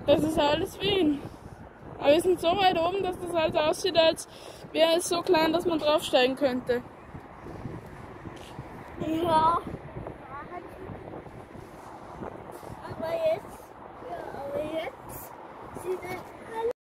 Das ist alles Wien. Aber wir sind so weit oben, dass das halt aussieht, als wäre es so klein, dass man draufsteigen könnte. Ja.